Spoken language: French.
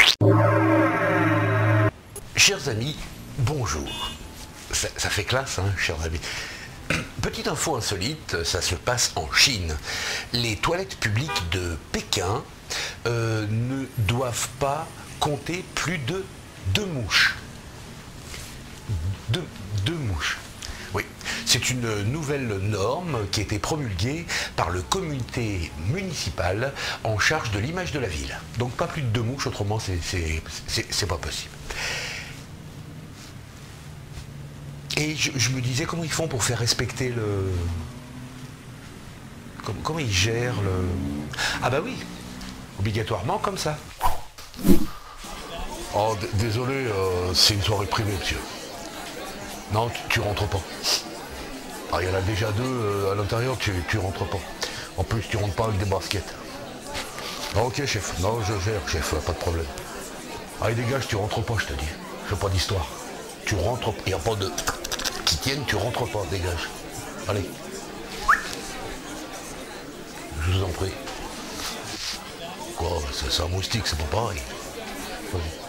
Chers amis, bonjour. Ça fait classe, hein, chers amis. Petite info insolite, ça se passe en Chine. Les toilettes publiques de Pékin ne doivent pas compter plus de 2 mouches. Deux mouches. Oui, c'est une nouvelle norme qui a été promulguée par le comité municipal en charge de l'image de la ville. Donc pas plus de 2 mouches, autrement c'est pas possible. Et je me disais comment ils font pour faire respecter le... Comment ils gèrent le... Ah bah oui, obligatoirement comme ça. Oh, désolé, c'est une soirée privée, monsieur. Non, tu rentres pas. Ah, il y en a déjà 2 à l'intérieur, tu rentres pas. En plus, tu rentres pas avec des baskets. Ah, ok, chef. Non, je gère, chef, pas de problème. Allez, dégage, tu rentres pas, je te dis. Je fais pas d'histoire. Tu rentres, il n'y a pas de... qui tiennent, tu rentres pas, dégage. Allez. Je vous en prie. Quoi, c'est un moustique, c'est pas pareil. Vas-y.